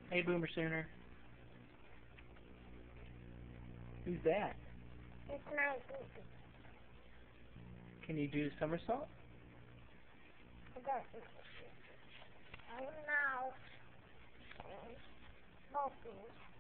Hey, Boomer Sooner. Who's that? It's my baby. Can you do the somersault? I don't know. Oh no. Both